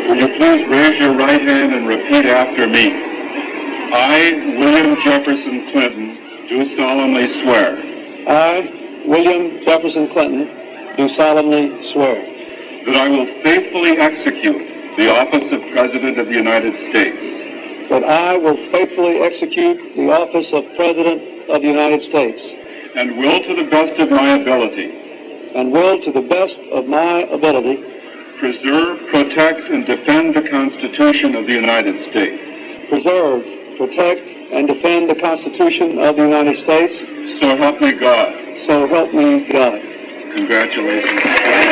Will you please raise your right hand and repeat after me? I, William Jefferson Clinton, do solemnly swear. I, William Jefferson Clinton, do solemnly swear that I will faithfully execute the office of President of the United States. That I will faithfully execute the office of President of the United States. And will to the best of my ability. And will to the best of my ability. Preserve, protect, and defend the Constitution of the United States. Preserve, protect, and defend the Constitution of the United States. So help me God. So help me God. Congratulations.